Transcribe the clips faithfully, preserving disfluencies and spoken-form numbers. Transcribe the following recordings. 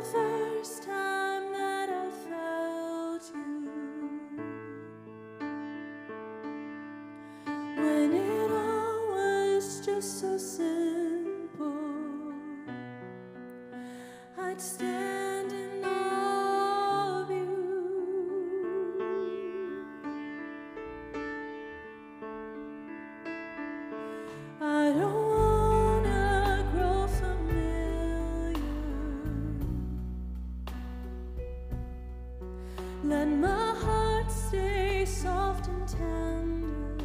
first time that I felt you, when it all was just so simple, I'd stand in awe of you. I don't wanna grow familiar. Let my heart stay soft and tender.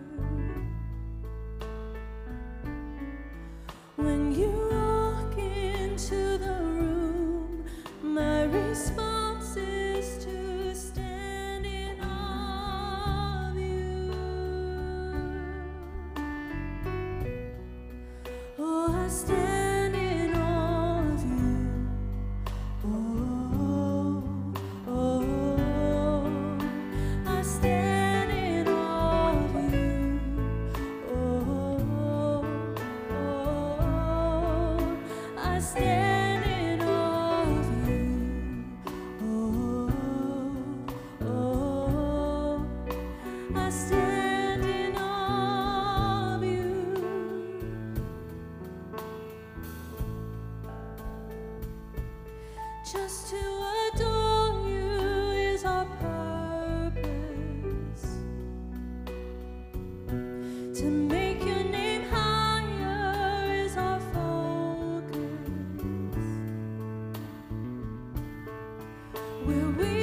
When you walk into the room, my response is to stand in awe of you. Oh, I stand in awe of you. Oh, oh, I stand in awe of you. Oh, oh, I stand in awe of you. Oh, oh, I stand in awe of you. Just to adore you is our purpose. To make your name higher is our focus. Where we